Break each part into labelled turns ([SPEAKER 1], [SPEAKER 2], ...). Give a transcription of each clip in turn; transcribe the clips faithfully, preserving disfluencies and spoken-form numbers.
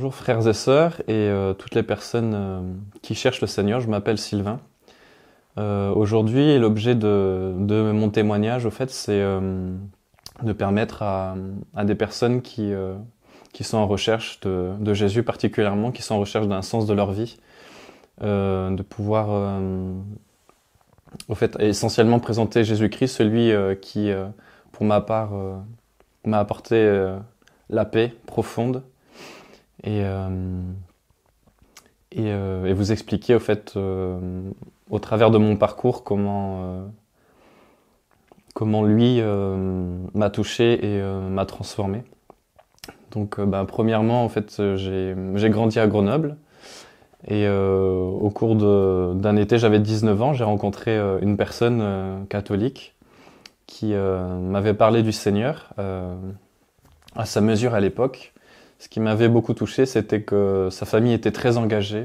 [SPEAKER 1] Bonjour frères et sœurs et euh, toutes les personnes euh, qui cherchent le Seigneur, je m'appelle Sylvain. Euh, aujourd'hui, l'objet de, de mon témoignage, au fait, c'est euh, de permettre à, à des personnes qui, euh, qui sont en recherche de, de Jésus particulièrement, qui sont en recherche d'un sens de leur vie, euh, de pouvoir, euh, au fait, essentiellement présenter Jésus-Christ, celui euh, qui, euh, pour ma part, euh, m'a apporté euh, la paix profonde. Et, euh, et, euh, et vous expliquer au fait, euh, au travers de mon parcours, comment, euh, comment lui euh, m'a touché et euh, m'a transformé. Donc, euh, bah, premièrement, en fait, j'ai, j'ai grandi à Grenoble et euh, au cours de, d'un été, j'avais dix-neuf ans, j'ai rencontré euh, une personne euh, catholique qui euh, m'avait parlé du Seigneur euh, à sa mesure à l'époque. Ce qui m'avait beaucoup touché, c'était que sa famille était très engagée.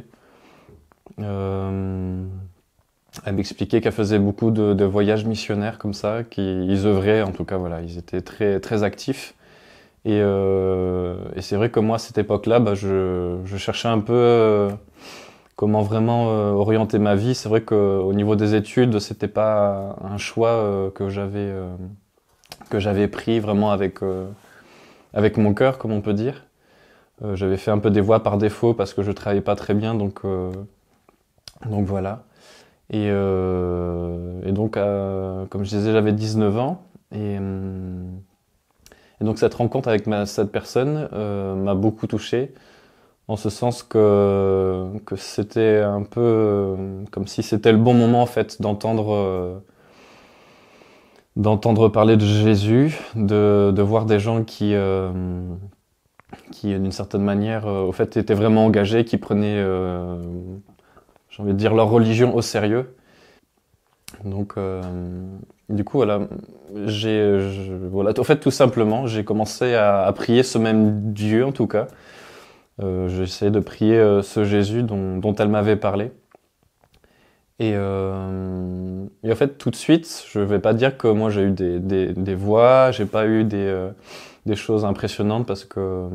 [SPEAKER 1] Euh, elle m'expliquait qu'elle faisait beaucoup de, de voyages missionnaires comme ça, qu'ils œuvraient, en tout cas, voilà, ils étaient très, très actifs. Et, euh, et c'est vrai que moi, à cette époque-là, bah, je, je cherchais un peu euh, comment vraiment euh, orienter ma vie. C'est vrai qu'au niveau des études, c'était pas un choix euh, que j'avais euh, que j'avais pris vraiment avec euh, avec mon cœur, comme on peut dire. Euh, j'avais fait un peu des voies par défaut parce que je travaillais pas très bien, donc euh, donc voilà. Et, euh, et donc, euh, comme je disais, j'avais dix-neuf ans et, euh, et donc cette rencontre avec ma, cette personne euh, m'a beaucoup touché, en ce sens que que c'était un peu euh, comme si c'était le bon moment en fait d'entendre euh, d'entendre parler de Jésus, de de voir des gens qui euh, qui d'une certaine manière euh, au fait étaient vraiment engagés, qui prenaient euh, j'ai envie de dire leur religion au sérieux. Donc euh, du coup voilà, j'ai je, voilà au fait tout simplement, j'ai commencé à, à prier ce même Dieu en tout cas. Euh, j'ai essayé de prier euh, ce Jésus dont dont elle m'avait parlé. Et, euh, et en fait tout de suite, je vais pas dire que moi j'ai eu des des des voix, j'ai pas eu des euh, des choses impressionnantes parce que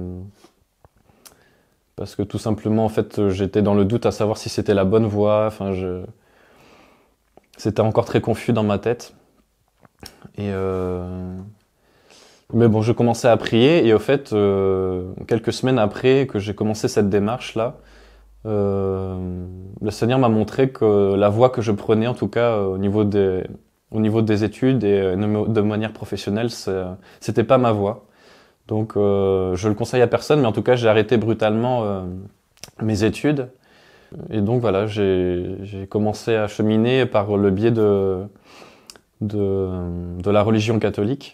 [SPEAKER 1] parce que tout simplement en fait j'étais dans le doute à savoir si c'était la bonne voie. Enfin, je c'était encore très confus dans ma tête. Et euh, mais bon, je commençais à prier et au fait euh, quelques semaines après que j'ai commencé cette démarche là, euh, le Seigneur m'a montré que la voie que je prenais, en tout cas au niveau des au niveau des études et de manière professionnelle, c'était pas ma voie. Donc euh, je le conseille à personne, mais en tout cas j'ai arrêté brutalement euh, mes études. Et donc voilà, j'ai, j'ai commencé à cheminer par le biais de, de, de la religion catholique.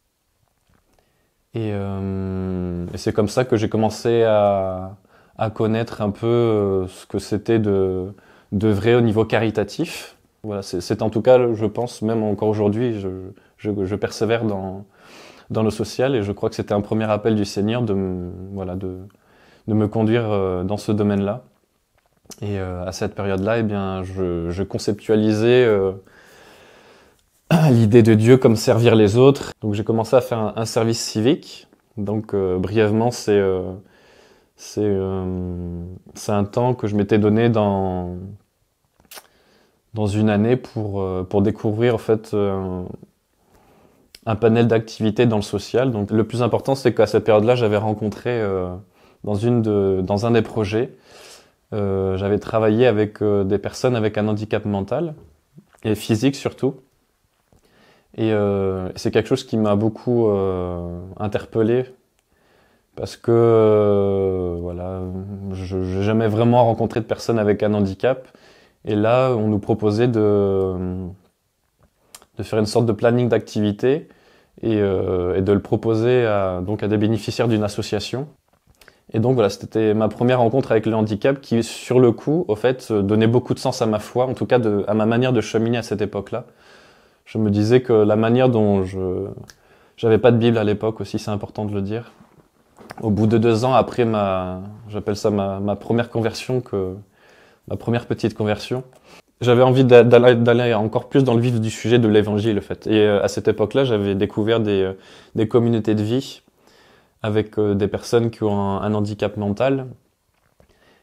[SPEAKER 1] Et, euh, et c'est comme ça que j'ai commencé à, à connaître un peu euh, ce que c'était de, de vrai au niveau caritatif. Voilà, c'est, c'est en tout cas, je pense, même encore aujourd'hui, je, je, je persévère dans, dans le social et je crois que c'était un premier appel du Seigneur de, me- voilà, de, de me conduire euh, dans ce domaine-là. Et euh, à cette période-là, eh bien, je, je conceptualisais euh, l'idée de Dieu comme servir les autres. Donc j'ai commencé à faire un, un service civique. Donc euh, brièvement, c'est euh, c'est euh, c'est un temps que je m'étais donné dans dans une année pour euh, pour découvrir en fait euh, un panel d'activités dans le social. Donc le plus important, c'est qu'à cette période-là, j'avais rencontré euh, dans une de dans un des projets. Euh, j'avais travaillé avec euh, des personnes avec un handicap mental et physique surtout. Et euh, c'est quelque chose qui m'a beaucoup euh, interpellé parce que euh, voilà, je n'ai jamais vraiment rencontré de personnes avec un handicap. Et là, on nous proposait de, de faire une sorte de planning d'activité et, euh, et de le proposer à, donc à des bénéficiaires d'une association. Et donc voilà, c'était ma première rencontre avec le handicap qui, sur le coup, au fait, donnait beaucoup de sens à ma foi, en tout cas de, à ma manière de cheminer à cette époque-là. Je me disais que la manière dont je... J'avais pas de Bible à l'époque aussi, c'est important de le dire. Au bout de deux ans après ma... J'appelle ça ma, ma première conversion, que, ma première petite conversion, j'avais envie d'aller, d'aller encore plus dans le vif du sujet de l'évangile, en fait. Et à cette époque-là, j'avais découvert des, des communautés de vie avec euh, des personnes qui ont un, un handicap mental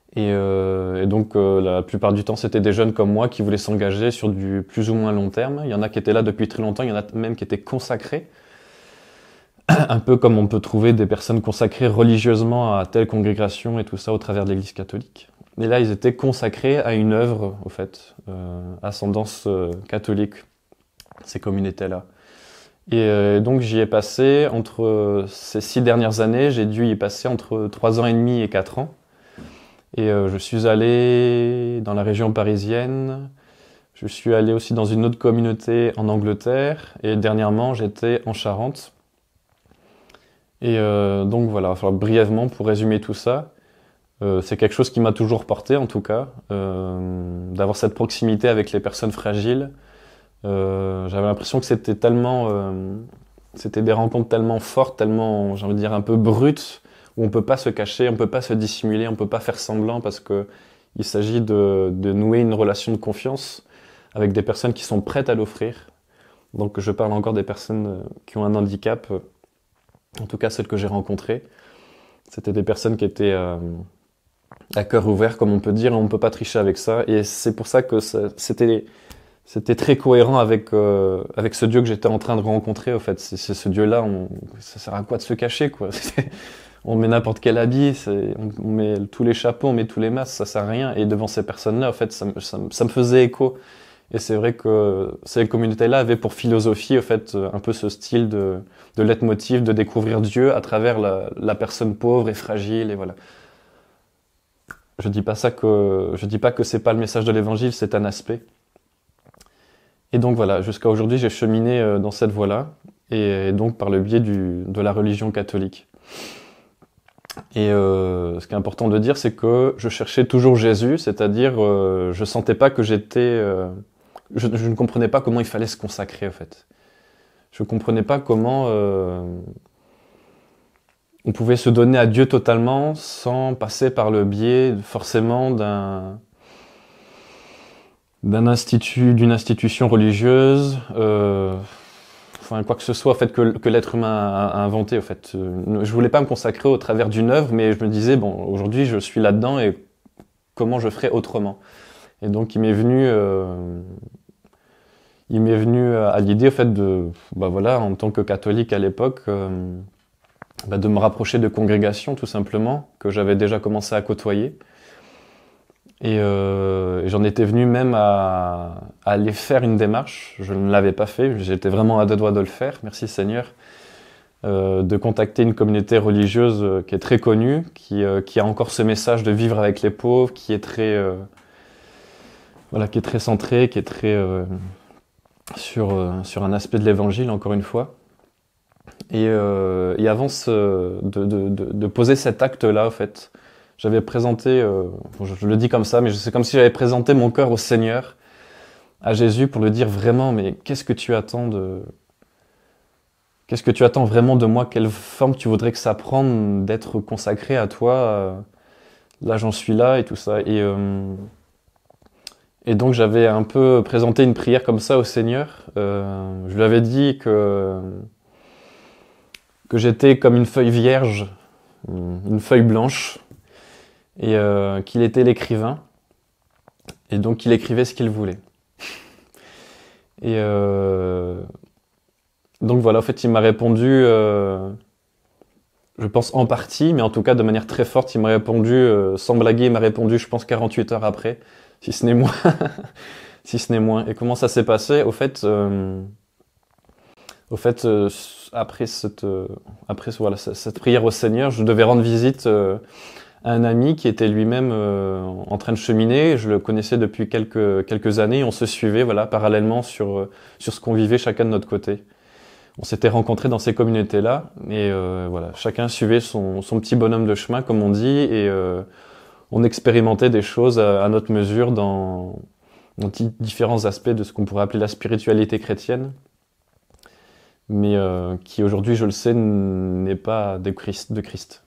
[SPEAKER 1] Et, euh, et donc euh, la plupart du temps, c'était des jeunes comme moi qui voulaient s'engager sur du plus ou moins long terme. Il y en a qui étaient là depuis très longtemps, il y en a même qui étaient consacrés. Un peu comme on peut trouver des personnes consacrées religieusement à telle congrégation et tout ça au travers de l'Église catholique. Et là, ils étaient consacrés à une œuvre, au fait, euh, ascendance euh, catholique, ces communautés-là. Et euh, donc j'y ai passé, entre euh, ces six dernières années, j'ai dû y passer entre trois ans et demi et quatre ans. Et euh, je suis allé dans la région parisienne, je suis allé aussi dans une autre communauté en Angleterre, et dernièrement j'étais en Charente. Et euh, donc voilà, enfin, brièvement pour résumer tout ça, euh, c'est quelque chose qui m'a toujours porté en tout cas, euh, d'avoir cette proximité avec les personnes fragiles. Euh, j'avais l'impression que c'était tellement, euh, c'était des rencontres tellement fortes, tellement, j'ai envie de dire, un peu brutes, où on peut pas se cacher, on peut pas se dissimuler, on peut pas faire semblant parce que il s'agit de, de nouer une relation de confiance avec des personnes qui sont prêtes à l'offrir. Donc je parle encore des personnes qui ont un handicap, en tout cas celles que j'ai rencontrées. C'était des personnes qui étaient euh, à cœur ouvert, comme on peut dire, et on ne peut pas tricher avec ça. Et c'est pour ça que ça, c'était, c'était très cohérent avec, euh, avec ce Dieu que j'étais en train de rencontrer, au fait. C'est, c'est ce Dieu-là, on, ça sert à quoi de se cacher, quoi. On met n'importe quel habit, c'est, on, on met tous les chapeaux, on met tous les masques, ça sert à rien. Et devant ces personnes-là, en fait, ça, ça, ça me faisait écho. Et c'est vrai que ces communautés-là avaient pour philosophie, en fait, un peu ce style de, de leitmotiv, de découvrir Dieu à travers la, la personne pauvre et fragile, et voilà. Je dis pas ça que, je dis pas que c'est pas le message de l'évangile, c'est un aspect. Et donc voilà, jusqu'à aujourd'hui, j'ai cheminé dans cette voie-là, et donc par le biais du, de la religion catholique. Et euh, ce qui est important de dire, c'est que je cherchais toujours Jésus, c'est-à-dire euh, je sentais pas que j'étais, euh, je, je ne comprenais pas comment il fallait se consacrer en fait. Je comprenais pas comment euh, on pouvait se donner à Dieu totalement sans passer par le biais forcément d'un d'un institut, d'une institution religieuse. Euh, Enfin, quoi que ce soit, en fait, que, que l'être humain a, a inventé, en fait. Euh, je voulais pas me consacrer au travers d'une œuvre, mais je me disais, bon, aujourd'hui, je suis là-dedans et comment je ferais autrement. Et donc, il m'est venu, euh, il m'est venu à l'idée, en fait, de, bah voilà, en tant que catholique à l'époque, euh, bah, de me rapprocher de congrégations, tout simplement, que j'avais déjà commencé à côtoyer. Et, euh, et j'en étais venu même à, à aller faire une démarche. Je ne l'avais pas fait, j'étais vraiment à deux doigts de le faire, merci Seigneur, euh, de contacter une communauté religieuse qui est très connue, qui, euh, qui a encore ce message de vivre avec les pauvres, qui est très, euh, voilà, qui est très centré, qui est très euh, sur, euh, sur un aspect de l'évangile, encore une fois. Et, euh, et avant ce, de, de, de, de poser cet acte-là, en fait, j'avais présenté, euh, je, je le dis comme ça, mais c'est comme si j'avais présenté mon cœur au Seigneur, à Jésus, pour lui dire vraiment, mais qu'est-ce que tu attends de, qu'est-ce que tu attends vraiment de moi? Quelle forme tu voudrais que ça prenne d'être consacré à toi? Là, j'en suis là et tout ça. Et, euh, et donc, j'avais un peu présenté une prière comme ça au Seigneur. Euh, je lui avais dit que que j'étais comme une feuille vierge, une feuille blanche, et euh, qu'il était l'écrivain, et donc qu'il écrivait ce qu'il voulait. Et euh, donc voilà, en fait, il m'a répondu, euh, je pense en partie, mais en tout cas de manière très forte, il m'a répondu, euh, sans blaguer, il m'a répondu, je pense quarante-huit heures après, si ce n'est moins. si ce n'est moins. Et comment ça s'est passé? Au fait, euh, au fait, euh, après cette, euh, après voilà, cette prière au Seigneur, je devais rendre visite euh, un ami qui était lui-même euh, en train de cheminer. Je le connaissais depuis quelques quelques années. On se suivait, voilà, parallèlement sur sur ce qu'on vivait chacun de notre côté. On s'était rencontrés dans ces communautés-là, et euh, voilà, chacun suivait son son petit bonhomme de chemin, comme on dit, et euh, on expérimentait des choses à, à notre mesure dans, dans différents aspects de ce qu'on pourrait appeler la spiritualité chrétienne, mais euh, qui aujourd'hui, je le sais, n'est pas de Christ. De Christ.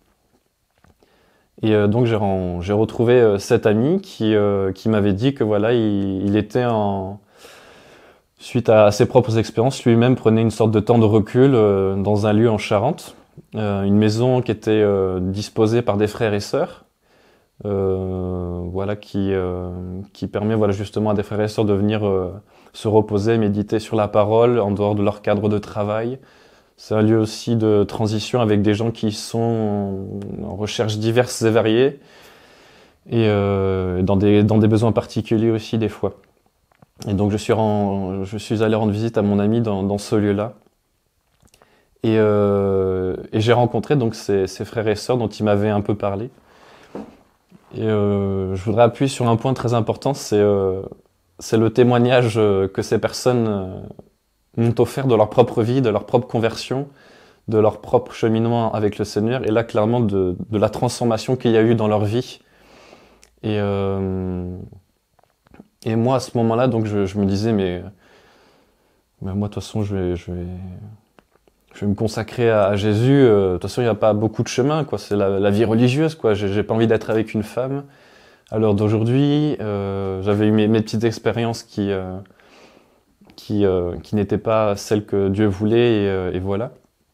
[SPEAKER 1] Et euh, donc j'ai, j'ai retrouvé euh, cet ami qui, euh, qui m'avait dit que voilà, il, il était en suite à, à ses propres expériences, lui-même prenait une sorte de temps de recul euh, dans un lieu en Charente, euh, une maison qui était euh, disposée par des frères et sœurs, euh, voilà, qui, euh, qui permet voilà, justement à des frères et sœurs de venir euh, se reposer, méditer sur la parole en dehors de leur cadre de travail. C'est un lieu aussi de transition avec des gens qui sont en recherche diverses et variées et euh, dans, des, dans des besoins particuliers aussi des fois. Et donc je suis, rend, je suis allé rendre visite à mon ami dans, dans ce lieu-là. Et, euh, et j'ai rencontré donc ces, ces frères et sœurs dont il m'avait un peu parlé. Et euh, je voudrais appuyer sur un point très important, c'est euh, c'est le témoignage que ces personnes euh, m'ont offert de leur propre vie, de leur propre conversion, de leur propre cheminement avec le Seigneur, et là clairement de, de la transformation qu'il y a eu dans leur vie. Et, euh, et moi à ce moment-là, donc je, je me disais mais, mais moi de toute façon je vais, je vais, je vais me consacrer à, à Jésus. Euh, de toute façon il n'y a pas beaucoup de chemin, quoi. C'est la, la vie religieuse, quoi. J'ai, j'ai pas envie d'être avec une femme. À l'heure d'aujourd'hui, euh, j'avais eu mes, mes petites expériences qui euh, qui, euh, qui n'étaient pas celles que Dieu voulait, et, euh, et voilà.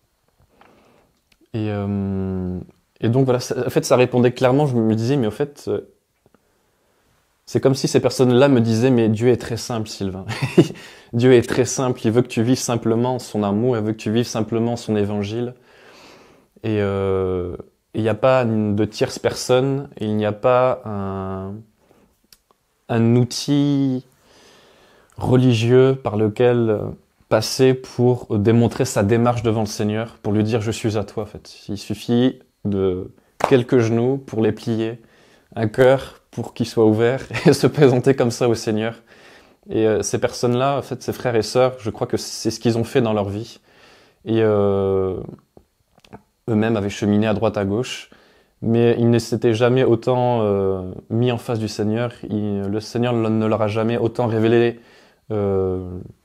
[SPEAKER 1] Et, euh, et donc voilà, ça, en fait, ça répondait clairement. Je me disais, mais au fait, euh, c'est comme si ces personnes-là me disaient, mais Dieu est très simple, Sylvain. Dieu est très simple. Il veut que tu vives simplement son amour, il veut que tu vives simplement son évangile. Et euh, il n'y a pas de tierce personne, il n'y a pas un, un outil religieux par lequel passer pour démontrer sa démarche devant le Seigneur, pour lui dire « je suis à toi ». En fait. Il suffit de quelques genoux pour les plier, un cœur pour qu'il soit ouvert et se présenter comme ça au Seigneur. Et euh, ces personnes-là, en fait, ces frères et sœurs, je crois que c'est ce qu'ils ont fait dans leur vie. Et euh, eux-mêmes avaient cheminé à droite à gauche, mais ils ne s'étaient jamais autant euh, mis en face du Seigneur. Il, le Seigneur ne leur a jamais autant révélé euh,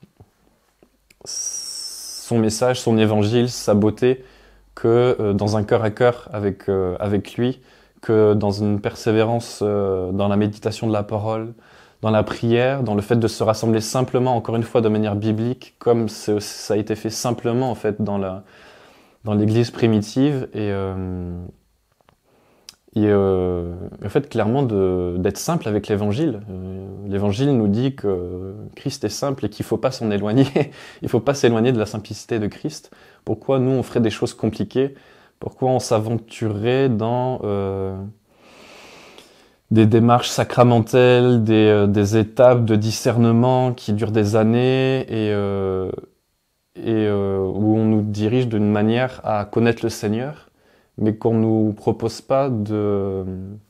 [SPEAKER 1] son message, son évangile, sa beauté, que euh, dans un cœur à cœur avec, euh, avec lui, que dans une persévérance euh, dans la méditation de la parole, dans la prière, dans le fait de se rassembler simplement, encore une fois, de manière biblique, comme ça a été fait simplement en fait dans la dans l'Église primitive, et euh, et euh, en fait clairement de d'être simple avec l'Évangile. Euh, L'Évangile nous dit que Christ est simple et qu'il faut pas s'en éloigner. Il faut pas s'éloigner de la simplicité de Christ. Pourquoi nous on ferait des choses compliquées? Pourquoi on s'aventurerait dans euh, des démarches sacramentelles, des, euh, des étapes de discernement qui durent des années et, euh, et euh, où on nous dirige d'une manière à connaître le Seigneur, mais qu'on nous propose pas de,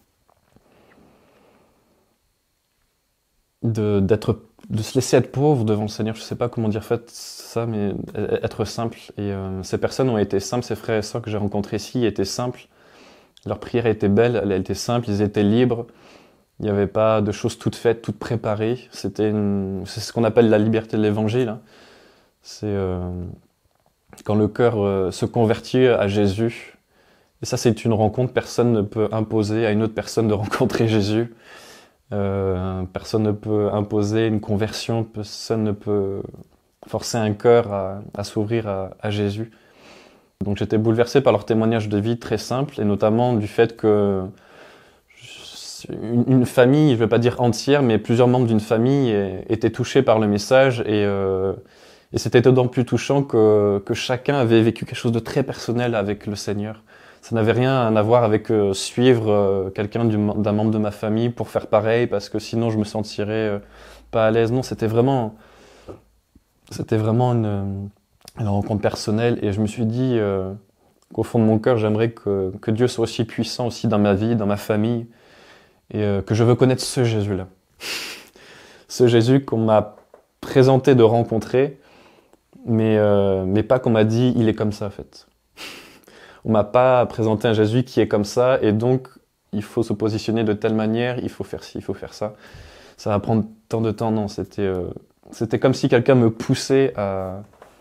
[SPEAKER 1] de d'être de se laisser être pauvre devant le Seigneur. Je sais pas comment dire fait ça, mais être simple. Et euh, ces personnes ont été simples, ces frères et sœurs que j'ai rencontrés ici étaient simples. Leur prière était belle, elle était simple, ils étaient libres. Il n'y avait pas de choses toutes faites, toutes préparées. C'était une, c'est ce qu'on appelle la liberté de l'Évangile. Hein. C'est euh, quand le cœur euh, se convertit à Jésus. Et ça, c'est une rencontre. Personne ne peut imposer à une autre personne de rencontrer Jésus. Euh, personne ne peut imposer une conversion. Personne ne peut forcer un cœur à, à s'ouvrir à, à Jésus. Donc j'étais bouleversé par leur témoignage de vie très simple, et notamment du fait que une, une famille, je ne vais pas dire entière, mais plusieurs membres d'une famille étaient touchés par le message, et, euh, et c'était d'autant plus touchant que, que chacun avait vécu quelque chose de très personnel avec le Seigneur. Ça n'avait rien à voir avec euh, suivre euh, quelqu'un d'un membre de ma famille pour faire pareil, parce que sinon je me sentirais euh, pas à l'aise. Non, c'était vraiment, c'était vraiment une... une rencontre personnelle, et je me suis dit euh, qu'au fond de mon cœur, j'aimerais que, que Dieu soit aussi puissant aussi dans ma vie, dans ma famille, et euh, que je veux connaître ce Jésus-là. Ce Jésus qu'on m'a présenté de rencontrer, mais, euh, mais pas qu'on m'a dit, il est comme ça en fait. On m'a pas présenté un Jésus qui est comme ça, et donc il faut se positionner de telle manière, il faut faire ci, il faut faire ça. Ça va prendre tant de temps, non, c'était, euh, c'était comme si quelqu'un me poussait à...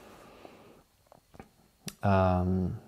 [SPEAKER 1] À,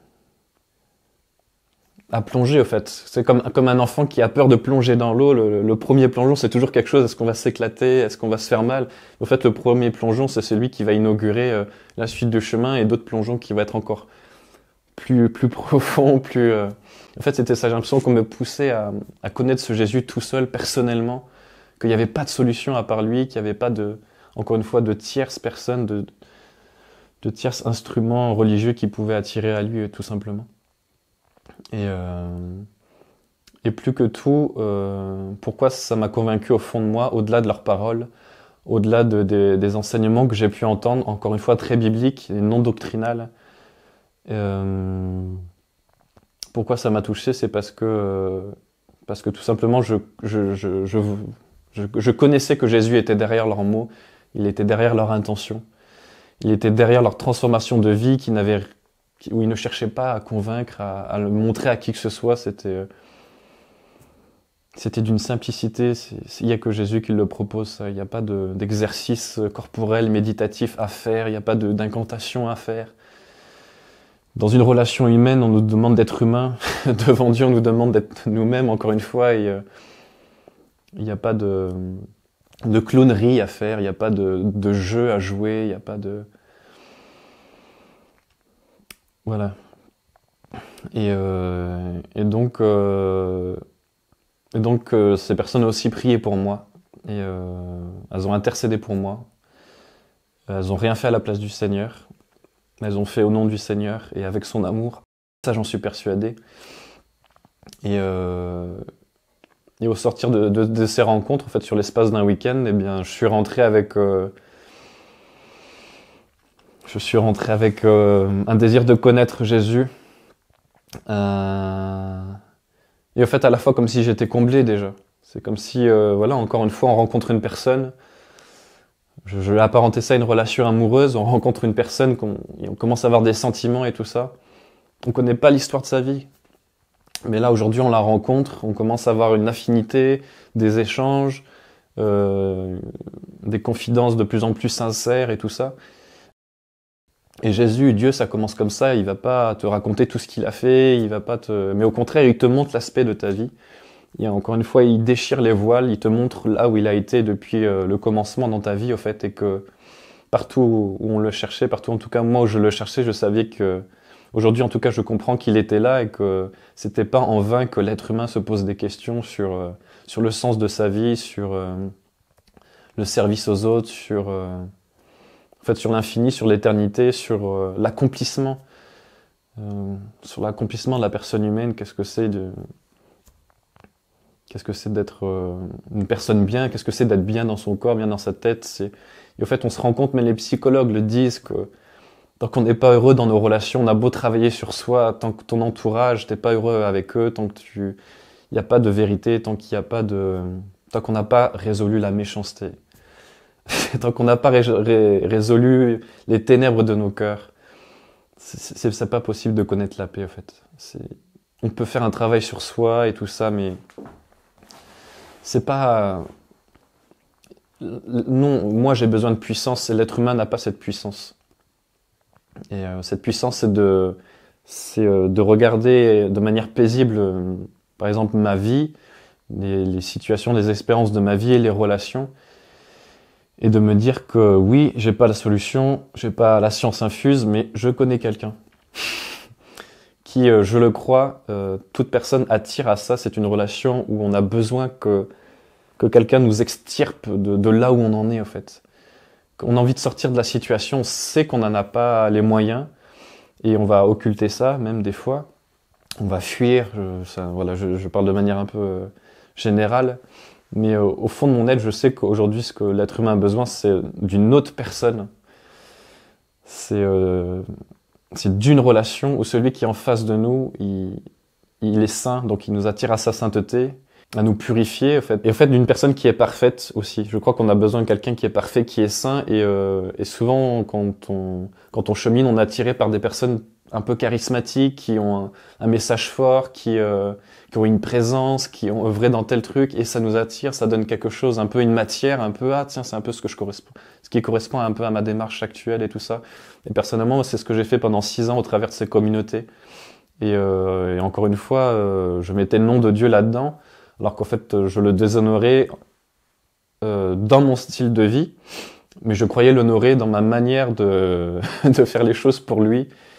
[SPEAKER 1] à plonger au fait. C'est comme, comme un enfant qui a peur de plonger dans l'eau. Le, le premier plongeon, c'est toujours quelque chose. Est-ce qu'on va s'éclater? Est-ce qu'on va se faire mal? Au fait, le premier plongeon, c'est celui qui va inaugurer euh, la suite du chemin, et d'autres plongeons qui vont être encore plus, plus profond, plus... Euh... En fait, c'était ça, j'ai l'impression qu'on me poussait à, à connaître ce Jésus tout seul, personnellement, qu'il n'y avait pas de solution à part lui, qu'il n'y avait pas de, encore une fois, de tierces personnes, de, de tierces instruments religieux qui pouvaient attirer à lui, tout simplement. Et, euh, et plus que tout, euh, pourquoi ça m'a convaincu au fond de moi, au-delà de leurs paroles, au-delà de, de, des enseignements que j'ai pu entendre, encore une fois très bibliques et non doctrinales. Euh, pourquoi ça m'a touché, c'est parce que, parce que tout simplement, je, je, je, je, je, je connaissais que Jésus était derrière leurs mots, il était derrière leur intention, il était derrière leur transformation de vie, qui n'avait, où il ne cherchait pas à convaincre, à, à le montrer à qui que ce soit. C'était, c'était d'une simplicité. Il n'y a que Jésus qui le propose. Il n'y a pas de, d'exercice corporel, méditatif à faire. Il n'y a pas de, d'incantation à faire. Dans une relation humaine, on nous demande d'être humain. Devant Dieu, on nous demande d'être nous-mêmes, encore une fois. Et, euh, il n'y a pas de, de clownerie à faire. Il n'y a pas de, de jeu à jouer. Il n'y a pas de... Voilà. Et, euh, et donc, euh, et donc euh, ces personnes ont aussi prié pour moi. Et euh, elles ont intercédé pour moi. Elles n'ont rien fait à la place du Seigneur. Elles ont fait au nom du Seigneur et avec son amour. Ça, j'en suis persuadé. Et, euh, et au sortir de, de, de ces rencontres, en fait, sur l'espace d'un week-end, eh bien, je suis rentré avec... Euh, Je suis rentré avec euh, un désir de connaître Jésus. Euh... Et en fait, à la fois comme si j'étais comblé déjà. C'est comme si, euh, voilà, encore une fois, on rencontre une personne. Je, je vais apparenter ça à une relation amoureuse. On rencontre une personne, qu'on, et on commence à avoir des sentiments et tout ça. On connaît pas l'histoire de sa vie. Mais là, aujourd'hui, on la rencontre. On commence à avoir une affinité, des échanges, euh, des confidences de plus en plus sincères et tout ça. Et Jésus, Dieu, ça commence comme ça, il va pas te raconter tout ce qu'il a fait, il va pas te... mais au contraire, il te montre l'aspect de ta vie. Et encore une fois, il déchire les voiles, il te montre là où il a été depuis euh, le commencement dans ta vie, au fait, et que partout où on le cherchait, partout en tout cas moi où je le cherchais, je savais que, aujourd'hui en tout cas, je comprends qu'il était là et que c'était pas en vain que l'être humain se pose des questions sur, euh, sur le sens de sa vie, sur euh, le service aux autres, sur... Euh, En fait, sur l'infini, sur l'éternité, sur euh, l'accomplissement, euh, sur l'accomplissement de la personne humaine. Qu'est-ce que c'est de, qu'est-ce que c'est d'être euh, une personne bien? Qu'est-ce que c'est d'être bien dans son corps, bien dans sa tête? C'est... Et au fait, on se rend compte, mais les psychologues le disent, que tant qu'on n'est pas heureux dans nos relations, on a beau travailler sur soi, tant que ton entourage, t'es pas heureux avec eux, tant que tu, il n'y a pas de vérité, tant qu'il n'y a pas de, tant qu'on n'a pas résolu la méchanceté. Tant qu'on n'a pas ré- ré- résolu les ténèbres de nos cœurs, c'est, c'est, c'est pas possible de connaître la paix, en fait. C'est, on peut faire un travail sur soi et tout ça, mais c'est pas... Non, moi j'ai besoin de puissance, et l'être humain n'a pas cette puissance. Et euh, cette puissance, c'est de, c'est euh, de regarder de manière paisible, euh, par exemple, ma vie, les, les situations, les expériences de ma vie et les relations, et de me dire que oui, j'ai pas la solution, j'ai pas la science infuse, mais je connais quelqu'un qui, euh, je le crois, euh, toute personne attire à ça. C'est une relation où on a besoin que que quelqu'un nous extirpe de, de là où on en est, en fait. On a envie de sortir de la situation, on sait qu'on n'en a pas les moyens, et on va occulter ça, même des fois. On va fuir, je, ça, voilà, je, je parle de manière un peu euh, générale. Mais euh, au fond de mon être, je sais qu'aujourd'hui, ce que l'être humain a besoin, c'est d'une autre personne. C'est, euh, c'est d'une relation où celui qui est en face de nous, il, il est saint, donc il nous attire à sa sainteté, à nous purifier, en fait. Et en fait, d'une personne qui est parfaite aussi. Je crois qu'on a besoin de quelqu'un qui est parfait, qui est saint. Et, euh, et souvent, quand on, quand on chemine, on est attiré par des personnes un peu charismatiques, qui ont un, un message fort, qui, euh, qui ont une présence, qui ont œuvré dans tel truc, et ça nous attire, ça donne quelque chose, un peu une matière, un peu, ah tiens, c'est un peu ce que je correspond, ce qui correspond un peu à ma démarche actuelle et tout ça. Et personnellement, c'est ce que j'ai fait pendant six ans au travers de ces communautés. Et, euh, et encore une fois, euh, je mettais le nom de Dieu là-dedans, alors qu'en fait, je le déshonorais euh, dans mon style de vie, mais je croyais l'honorer dans ma manière de, de faire les choses pour lui.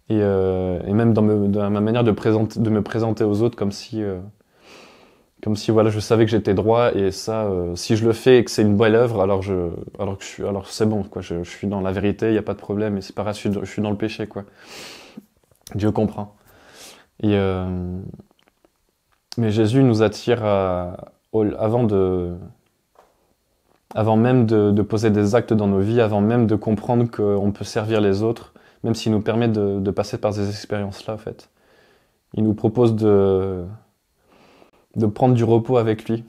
[SPEAKER 1] et, euh, et même dans, me, dans ma manière de, présenter, de me présenter aux autres comme si, euh, comme si voilà, je savais que j'étais droit, et ça, euh, si je le fais et que c'est une belle œuvre, alors, je, alors, que je suis, alors c'est bon, quoi, je, je suis dans la vérité, il n'y a pas de problème, et c'est pas grave, je suis, je suis dans le péché, quoi. Dieu comprend. Et, euh, mais Jésus nous attire à, au, avant de... avant même de, de poser des actes dans nos vies, avant même de comprendre qu'on peut servir les autres, même s'il nous permet de, de passer par ces expériences-là, en fait. Il nous propose de, de prendre du repos avec lui,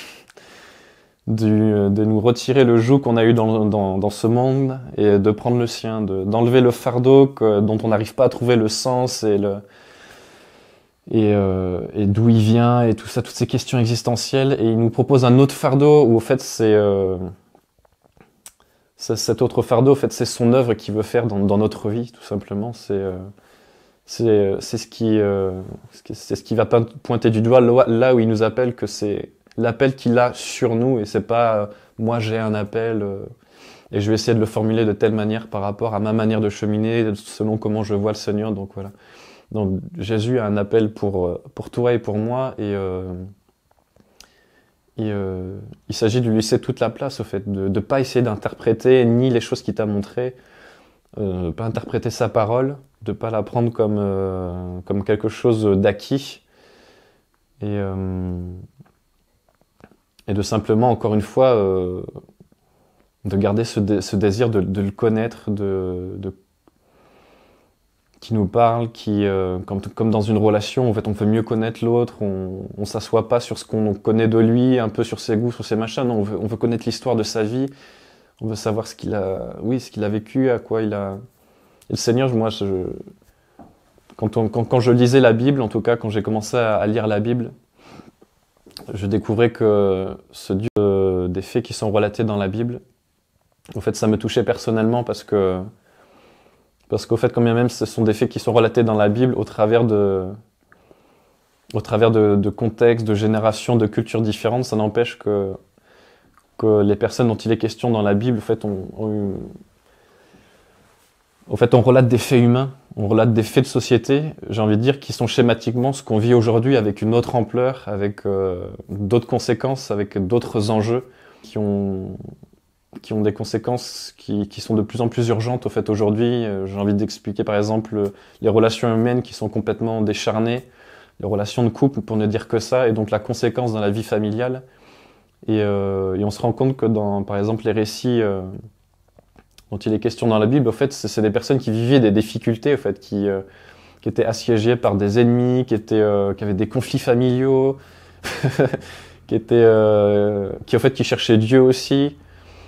[SPEAKER 1] du, de nous retirer le joug qu'on a eu dans, dans, dans ce monde et de prendre le sien, de, d'enlever le fardeau que, dont on n'arrive pas à trouver le sens et, le, et, euh, et d'où il vient et tout ça, toutes ces questions existentielles. Et il nous propose un autre fardeau où, au fait, c'est... Euh, cet autre fardeau, en fait, c'est son œuvre qu'il veut faire dans, dans notre vie, tout simplement. C'est euh, c'est c'est ce qui euh, c'est ce qui va pointer du doigt là où il nous appelle, que c'est l'appel qu'il a sur nous, et c'est pas euh, moi j'ai un appel euh, et je vais essayer de le formuler de telle manière par rapport à ma manière de cheminer, selon comment je vois le Seigneur. Donc voilà. Donc Jésus a un appel pour pour toi et pour moi, et euh, Et euh, il s'agit de lui laisser toute la place, au fait, de ne pas essayer d'interpréter ni les choses qu'il t'a montrées, euh, pas interpréter sa parole, de pas la prendre comme, euh, comme quelque chose d'acquis, et, euh, et de simplement, encore une fois, euh, de garder ce, dé- ce désir de, de le connaître, de, de qui nous parle, qui, euh, comme, comme dans une relation, en fait, on veut mieux connaître l'autre, on, on s'assoit pas sur ce qu'on connaît de lui, un peu sur ses goûts, sur ses machins, non, on veut, on veut connaître l'histoire de sa vie, on veut savoir ce qu'il a, oui, ce qu'il a vécu, à quoi il a... Et le Seigneur, moi, je, quand, on, quand, quand je lisais la Bible, en tout cas, quand j'ai commencé à, à lire la Bible, je découvrais que ce Dieu euh, des faits qui sont relatés dans la Bible, en fait, ça me touchait personnellement, parce que Parce qu'au fait, quand bien même ce sont des faits qui sont relatés dans la Bible au travers de, au travers de, de contextes, de générations, de cultures différentes, ça n'empêche que, que les personnes dont il est question dans la Bible, en fait, on, on, en fait, on relate des faits humains, on relate des faits de société, j'ai envie de dire, qui sont schématiquement ce qu'on vit aujourd'hui, avec une autre ampleur, avec euh, d'autres conséquences, avec d'autres enjeux qui ont... qui ont des conséquences qui, qui sont de plus en plus urgentes, au fait, aujourd'hui. Euh, j'ai envie d'expliquer, par exemple, les relations humaines qui sont complètement décharnées, les relations de couple, pour ne dire que ça, et donc la conséquence dans la vie familiale. Et, euh, et on se rend compte que dans, par exemple, les récits euh, dont il est question dans la Bible, au fait, c'est, c'est des personnes qui vivaient des difficultés, au fait, qui, euh, qui étaient assiégées par des ennemis, qui, étaient, euh, qui avaient des conflits familiaux, qui étaient, euh, qui, au fait, qui cherchaient Dieu aussi.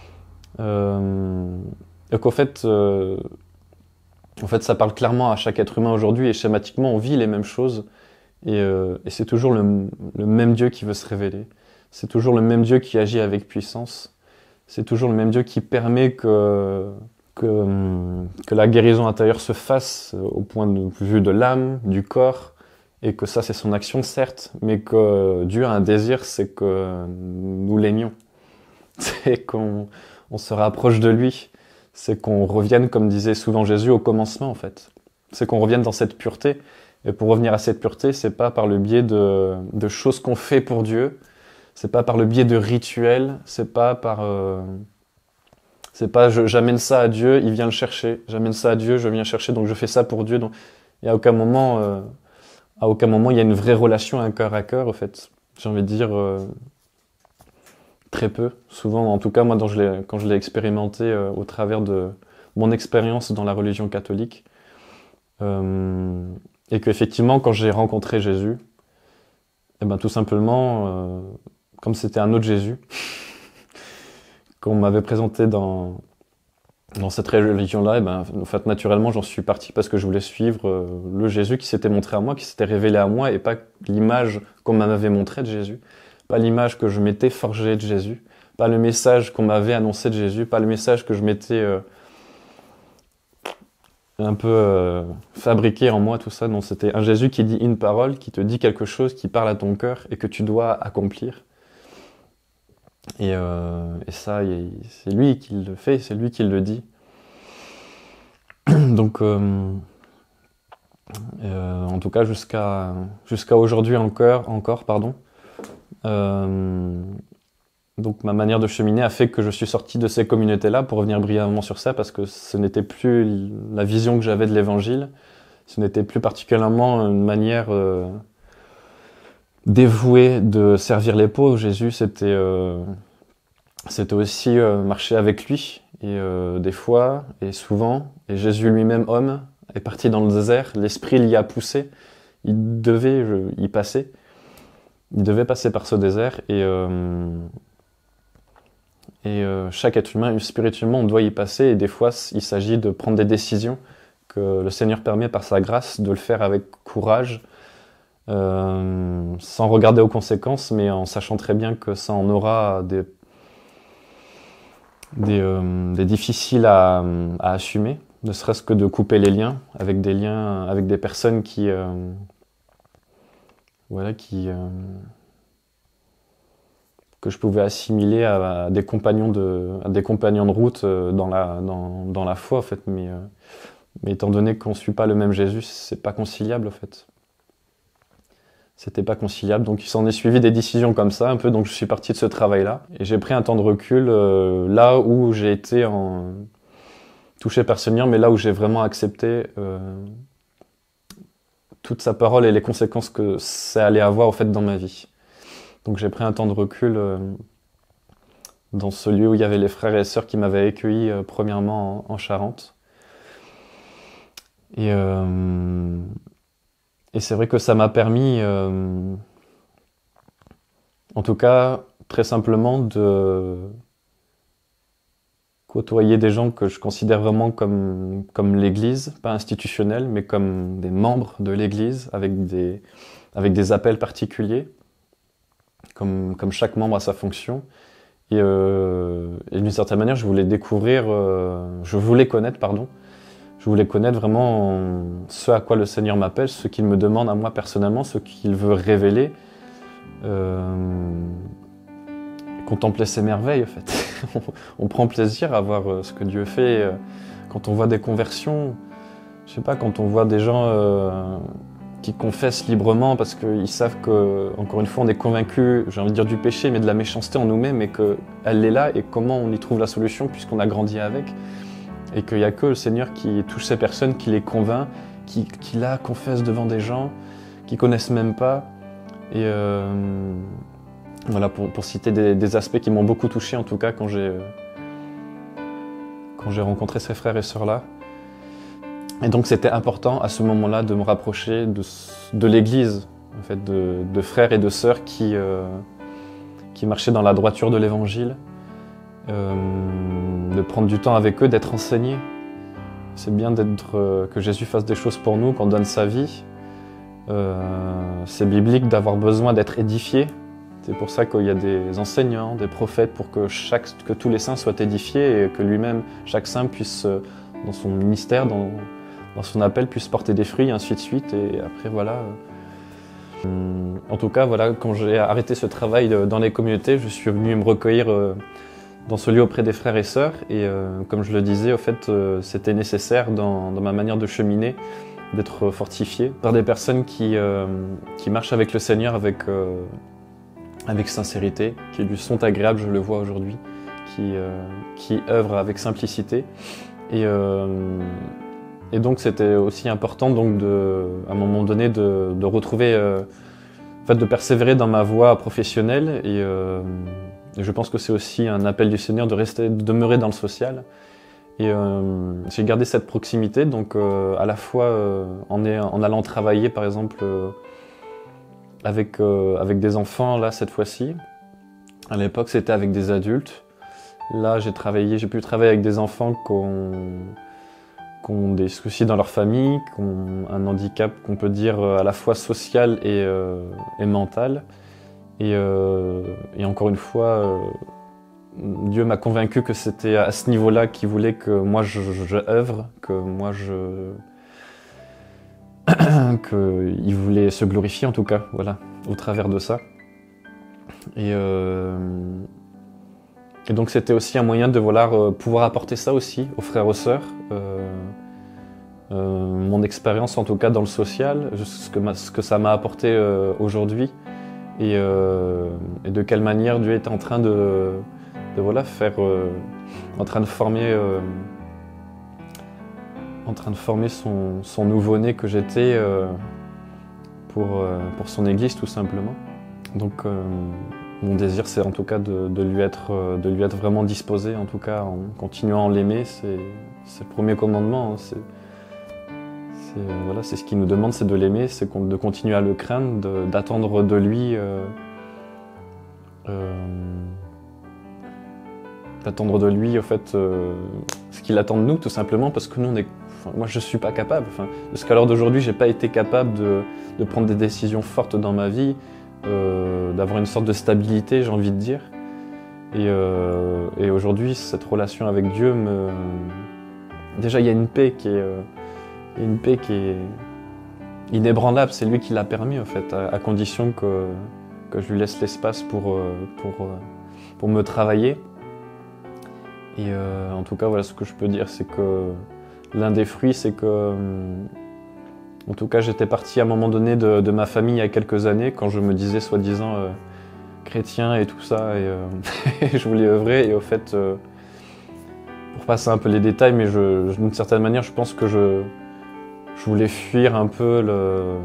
[SPEAKER 1] Euh, donc en fait, euh, en fait, ça parle clairement à chaque être humain aujourd'hui, et schématiquement, on vit les mêmes choses, et, euh, et c'est toujours le, le même Dieu qui veut se révéler. C'est toujours le même Dieu qui agit avec puissance. C'est toujours le même Dieu qui permet que, que, que la guérison intérieure se fasse au point de vue de l'âme, du corps, et que ça, c'est son action, certes, mais que Dieu a un désir, c'est que nous l'aimions. C'est qu'on on se rapproche de lui, c'est qu'on revienne, comme disait souvent Jésus, au commencement, en fait. C'est qu'on revienne dans cette pureté. Et pour revenir à cette pureté, c'est pas par le biais de, de choses qu'on fait pour Dieu, c'est pas par le biais de rituels, c'est pas par... Euh, c'est pas je, j'amène ça à Dieu, il vient le chercher. J'amène ça à Dieu, je viens chercher, donc je fais ça pour Dieu. Donc, et à aucun moment, euh, à aucun moment, il y a une vraie relation, un cœur à cœur, en fait. J'ai envie de dire... Euh, Très peu. Souvent, en tout cas, moi, quand je l'ai, quand je l'ai expérimenté euh, au travers de mon expérience dans la religion catholique, euh, et qu'effectivement, quand j'ai rencontré Jésus, eh ben, tout simplement, euh, comme c'était un autre Jésus, qu'on m'avait présenté dans, dans cette religion-là, eh ben, en fait, naturellement, j'en suis parti parce que je voulais suivre euh, le Jésus qui s'était montré à moi, qui s'était révélé à moi, et pas l'image qu'on m'avait montrée de Jésus. Pas l'image que je m'étais forgée de Jésus, pas le message qu'on m'avait annoncé de Jésus, pas le message que je m'étais euh, un peu euh, fabriqué en moi, tout ça. Non, c'était un Jésus qui dit une parole, qui te dit quelque chose, qui parle à ton cœur et que tu dois accomplir. Et, euh, et ça, c'est lui qui le fait, c'est lui qui le dit. Donc, euh, Euh, en tout cas jusqu'à jusqu'à aujourd'hui encore, encore pardon. Euh, donc ma manière de cheminer a fait que je suis sorti de ces communautés-là, pour revenir brièvement sur ça, parce que ce n'était plus la vision que j'avais de l'évangile, ce n'était plus particulièrement une manière euh, dévouée de servir les pauvres. Jésus, c'était euh, c'était aussi euh, marcher avec lui, et euh, des fois, et souvent, et Jésus lui-même, homme, est parti dans le désert, l'esprit l'y a poussé, il devait je, y passer, il devait passer par ce désert, et, euh, et euh, chaque être humain, spirituellement, on doit y passer, et des fois, il s'agit de prendre des décisions que le Seigneur permet par sa grâce, de le faire avec courage, euh, sans regarder aux conséquences, mais en sachant très bien que ça en aura des Des, euh, des difficiles à, à assumer, ne serait-ce que de couper les liens avec des liens, avec des personnes qui, euh, voilà, qui euh, que je pouvais assimiler à, à des compagnons de, à des compagnons de route euh, dans la, dans, dans la foi en fait, mais, euh, mais étant donné qu'on suit pas le même Jésus, c'est pas conciliable en fait. C'était pas conciliable, donc il s'en est suivi des décisions comme ça, un peu, donc je suis parti de ce travail-là, et j'ai pris un temps de recul euh, là où j'ai été en... touché par Seigneur, mais là où j'ai vraiment accepté euh, toute sa parole et les conséquences que ça allait avoir au fait dans ma vie. Donc j'ai pris un temps de recul euh, dans ce lieu où il y avait les frères et sœurs qui m'avaient accueilli euh, premièrement en, en Charente. Et... Euh, Et c'est vrai que ça m'a permis, euh, en tout cas, très simplement, de côtoyer des gens que je considère vraiment comme, comme l'Église, pas institutionnelle, mais comme des membres de l'Église, avec des, avec des appels particuliers, comme, comme chaque membre a sa fonction. Et, euh, et d'une certaine manière, je voulais découvrir, euh, je voulais connaître, pardon, Je voulais connaître vraiment ce à quoi le Seigneur m'appelle, ce qu'il me demande à moi personnellement, ce qu'il veut révéler. Euh, contempler ses merveilles, en fait. on, on prend plaisir à voir ce que Dieu fait. Quand on voit des conversions, je sais pas, quand on voit des gens euh, qui confessent librement parce qu'ils savent que, encore une fois, on est convaincu, j'ai envie de dire du péché, mais de la méchanceté en nous-mêmes, et qu'elle est là, et comment on y trouve la solution puisqu'on a grandi avec. Et qu'il n'y a que le Seigneur qui touche ces personnes, qui les convainc, qui, qui là confessent devant des gens qui connaissent même pas. Et euh, voilà, pour, pour citer des, des aspects qui m'ont beaucoup touché, en tout cas quand j'ai quand j'ai rencontré ces frères et sœurs-là. Et donc c'était important à ce moment-là de me rapprocher de, de l'Église, en fait, de, de frères et de sœurs qui, euh, qui marchaient dans la droiture de l'Évangile. Euh, de prendre du temps avec eux, d'être enseigné. C'est bien d'être, euh, que Jésus fasse des choses pour nous, qu'on donne sa vie. Euh, c'est biblique d'avoir besoin d'être édifié. C'est pour ça qu'il y a des enseignants, des prophètes, pour que, chaque, que tous les saints soient édifiés et que lui-même, chaque saint puisse, dans son ministère, dans, dans son appel, puisse porter des fruits, et ainsi de suite. Et après, voilà. Euh, en tout cas, voilà, quand j'ai arrêté ce travail dans les communautés, je suis venu me recueillir euh, dans ce lieu auprès des frères et sœurs, et euh, comme je le disais, au fait, euh, c'était nécessaire dans, dans ma manière de cheminer, d'être fortifié par des personnes qui, euh, qui marchent avec le Seigneur avec, euh, avec sincérité, qui lui sont agréables, je le vois aujourd'hui, qui, euh, qui œuvrent avec simplicité. Et, euh, et donc c'était aussi important donc de, à un moment donné de, de retrouver, euh, en fait, de persévérer dans ma voie professionnelle, et euh, Et je pense que c'est aussi un appel du Seigneur de rester, de demeurer dans le social. Et euh, j'ai gardé cette proximité, donc euh, à la fois euh, en, est, en allant travailler, par exemple, euh, avec, euh, avec des enfants, là, cette fois-ci. À l'époque, c'était avec des adultes. Là, j'ai travaillé, j'ai pu travailler avec des enfants qui ont, qui ont des soucis dans leur famille, qui ont un handicap qu'on peut dire à la fois social et, euh, et mental. Et, euh, et encore une fois, euh, Dieu m'a convaincu que c'était à ce niveau-là qu'il voulait que moi je, je, je œuvre, que moi je... qu'il voulait se glorifier en tout cas, voilà, au travers de ça. Et, euh, et donc c'était aussi un moyen de voilà, pouvoir apporter ça aussi aux frères et aux sœurs, euh, euh, mon expérience en tout cas dans le social, ce que, ce que ça m'a apporté euh, aujourd'hui et, euh, et de quelle manière Dieu est en train de, de voilà, faire, euh, en train de former, euh, en train de former son, son nouveau-né que j'étais euh, pour, euh, pour son Église tout simplement. Donc euh, mon désir c'est en tout cas de, de, lui être, de lui être vraiment disposé, en tout cas en continuant à l'aimer, c'est, c'est le premier commandement. Hein, c'est, c'est, voilà, c'est ce qu'il nous demande, c'est de l'aimer, c'est de continuer à le craindre, de, d'attendre de lui, euh, euh, d'attendre de lui au fait euh, ce qu'il attend de nous tout simplement, parce que nous on est, enfin, moi je suis pas capable, enfin, jusqu'à l'heure d'aujourd'hui j'ai pas été capable de, de prendre des décisions fortes dans ma vie. Euh, d'avoir une sorte de stabilité, j'ai envie de dire. Et, euh, et aujourd'hui, cette relation avec Dieu me... Déjà, il y a une paix qui est, euh, une paix qui est inébranlable. C'est lui qui l'a permis, en fait, à, à condition que, que je lui laisse l'espace pour, euh, pour, euh, pour me travailler. Et euh, en tout cas, voilà ce que je peux dire, c'est que l'un des fruits, c'est que... En tout cas, j'étais parti à un moment donné de, de ma famille il y a quelques années, quand je me disais soi-disant euh, chrétien et tout ça, et, euh, je voulais œuvrer. Et au fait, euh, pour passer un peu les détails, mais je, je, d'une certaine manière, je pense que je, je voulais fuir un peu le,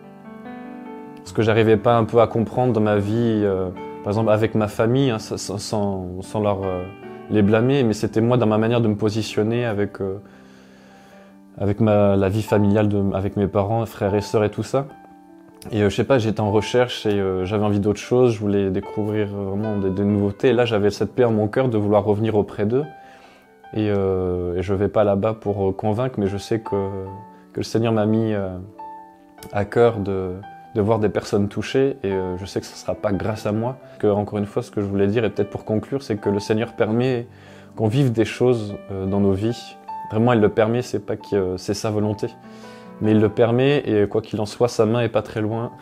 [SPEAKER 1] ce que j'arrivais pas un peu à comprendre dans ma vie, euh, par exemple avec ma famille, hein, sans, sans, sans leur euh, les blâmer, mais c'était moi dans ma manière de me positionner avec... Euh, avec ma, la vie familiale de, avec mes parents, frères et sœurs et tout ça. Et euh, je sais pas, j'étais en recherche et euh, j'avais envie d'autre chose, je voulais découvrir vraiment des, des nouveautés. Et là, j'avais cette paix en mon cœur de vouloir revenir auprès d'eux. Et, euh, et je vais pas là-bas pour euh, convaincre, mais je sais que, que le Seigneur m'a mis euh, à cœur de, de voir des personnes touchées. Et euh, je sais que ce sera pas grâce à moi. Que, encore une fois, ce que je voulais dire, et peut-être pour conclure, c'est que le Seigneur permet qu'on vive des choses euh, dans nos vies. Vraiment, il le permet, c'est pas que c'est sa volonté. Mais il le permet, et quoi qu'il en soit, sa main est pas très loin.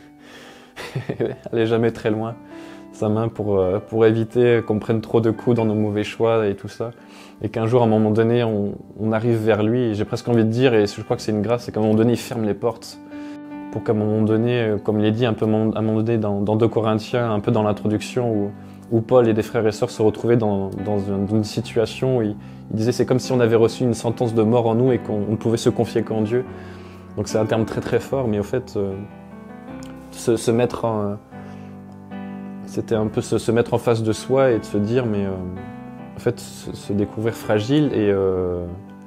[SPEAKER 1] Elle est jamais très loin, sa main, pour, pour éviter qu'on prenne trop de coups dans nos mauvais choix et tout ça. Et qu'un jour, à un moment donné, on, on arrive vers lui, et j'ai presque envie de dire, et je crois que c'est une grâce, c'est qu'à un moment donné, il ferme les portes. Pour qu'à un moment donné, comme il est dit un peu à un moment donné dans, dans deux Corinthiens, un peu dans l'introduction, où, où Paul et des frères et sœurs se retrouvaient dans, dans, une, dans une situation où il, il disait c'est comme si on avait reçu une sentence de mort en nous et qu'on ne pouvait se confier qu'en Dieu. Donc c'est un terme très très fort, mais au fait, euh, se, se mettre en, c'était un peu se, se mettre en face de soi et de se dire, mais euh, en fait, se, se découvrir fragile et, euh,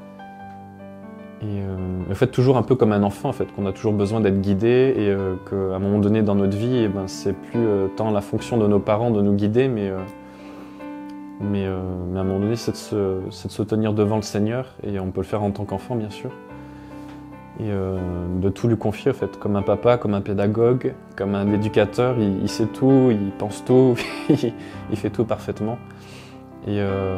[SPEAKER 1] et euh, en fait toujours un peu comme un enfant, en fait, qu'on a toujours besoin d'être guidé et euh, qu'à un moment donné dans notre vie, eh ben, c'est plus euh, tant la fonction de nos parents de nous guider, mais euh, Mais, euh, mais à un moment donné, c'est de, se, c'est de se tenir devant le Seigneur, et on peut le faire en tant qu'enfant, bien sûr, et euh, de tout lui confier, en fait, comme un papa, comme un pédagogue, comme un éducateur, il, il sait tout, il pense tout, il, il fait tout parfaitement. Et, euh,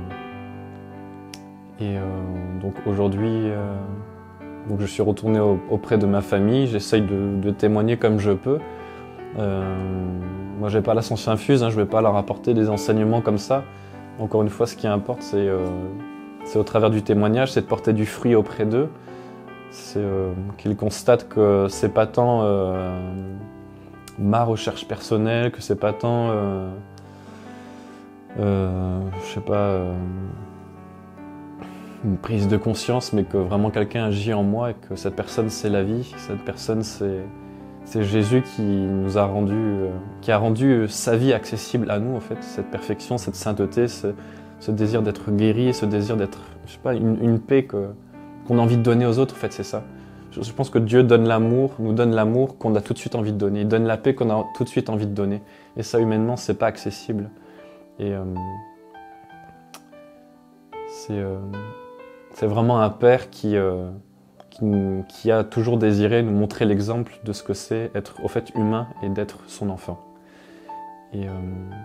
[SPEAKER 1] et euh, donc aujourd'hui, euh, donc je suis retourné au, auprès de ma famille, j'essaye de, de témoigner comme je peux. Euh, moi j'ai pas la science infuse, hein, je vais pas leur apporter des enseignements comme ça. Encore une fois, ce qui importe, c'est, euh, c'est au travers du témoignage, c'est de porter du fruit auprès d'eux. C'est euh, qu'ils constatent que c'est pas tant euh, ma recherche personnelle, que c'est pas tant, euh, euh, je sais pas, euh, une prise de conscience, mais que vraiment quelqu'un agit en moi et que cette personne c'est la vie, cette personne c'est C'est Jésus qui nous a rendu, euh, qui a rendu sa vie accessible à nous, en fait, cette perfection, cette sainteté, ce, ce désir d'être guéri, ce désir d'être, je sais pas, une, une paix que, qu'on a envie de donner aux autres, en fait, c'est ça. Je, je pense que Dieu donne l'amour, nous donne l'amour qu'on a tout de suite envie de donner. Il donne la paix qu'on a tout de suite envie de donner. Et ça, humainement, c'est pas accessible. Et euh, c'est, euh, c'est vraiment un Père qui... Euh, Qui, qui a toujours désiré nous montrer l'exemple de ce que c'est être au fait humain et d'être son enfant. Et, euh,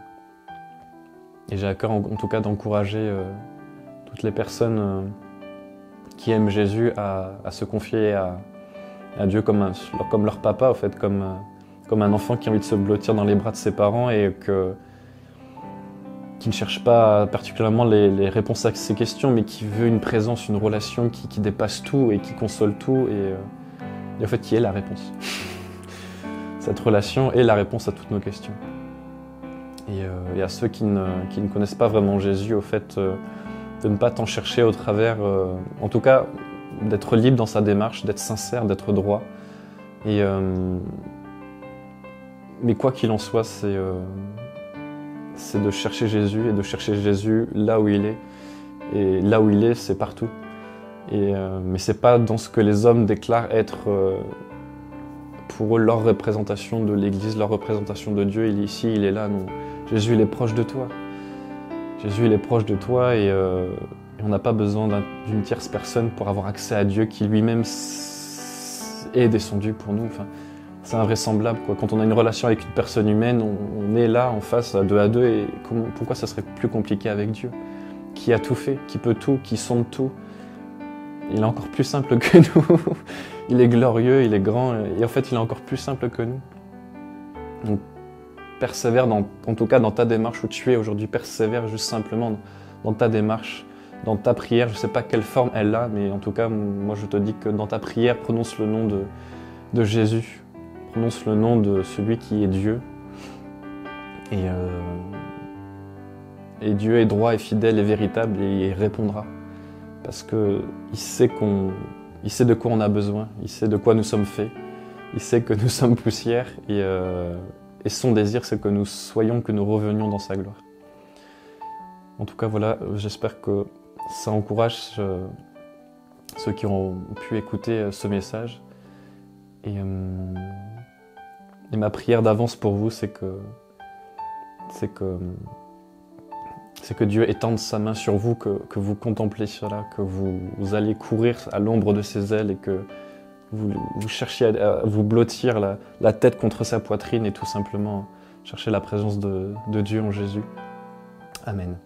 [SPEAKER 1] et j'ai à cœur en, en tout cas d'encourager euh, toutes les personnes euh, qui aiment Jésus à, à se confier à, à Dieu comme, un, comme leur papa, au fait, comme, comme un enfant qui a envie de se blottir dans les bras de ses parents et que, qui ne cherche pas particulièrement les, les réponses à ces questions, mais qui veut une présence, une relation qui, qui dépasse tout et qui console tout, et, euh, et en fait qui est la réponse. Cette relation est la réponse à toutes nos questions. Et, euh, et à ceux qui ne, qui ne connaissent pas vraiment Jésus, au fait, euh, de ne pas t'en chercher au travers, euh, en tout cas, d'être libre dans sa démarche, d'être sincère, d'être droit. Et, euh, mais quoi qu'il en soit, c'est euh, c'est de chercher Jésus et de chercher Jésus là où il est. Et là où il est, c'est partout. Et, euh, mais c'est pas dans ce que les hommes déclarent être euh, pour eux leur représentation de l'Église, leur représentation de Dieu. Il est ici, il est là. Non. Jésus, il est proche de toi. Jésus, il est proche de toi et, euh, et on n'a pas besoin d'un, d'une tierce personne pour avoir accès à Dieu qui lui-même est descendu pour nous. Enfin, c'est invraisemblable, quoi. Quand on a une relation avec une personne humaine, on, on est là en face, à deux à deux, et comment, pourquoi ça serait plus compliqué avec Dieu? Qui a tout fait, qui peut tout, qui sonde tout. Il est encore plus simple que nous. Il est glorieux, il est grand, et en fait, il est encore plus simple que nous. Donc, persévère, dans, en tout cas dans ta démarche où tu es aujourd'hui, persévère juste simplement dans, dans ta démarche, dans ta prière. Je ne sais pas quelle forme elle a, mais en tout cas, moi je te dis que dans ta prière, prononce le nom de, de Jésus, prononce le nom de celui qui est Dieu. Et, euh, et Dieu est droit et fidèle et véritable et il répondra. Parce qu'il sait qu'on, il sait de quoi on a besoin, il sait de quoi nous sommes faits, il sait que nous sommes poussière et, euh, et son désir c'est que nous soyons, que nous revenions dans sa gloire. En tout cas voilà, j'espère que ça encourage euh, ceux qui ont pu écouter ce message. Et, euh, et ma prière d'avance pour vous c'est que, c'est que c'est que Dieu étende sa main sur vous, que, que vous contemplez cela, que vous, vous allez courir à l'ombre de ses ailes et que vous, vous cherchiez à, à vous blottir la, la tête contre sa poitrine et tout simplement chercher la présence de, de Dieu en Jésus. Amen.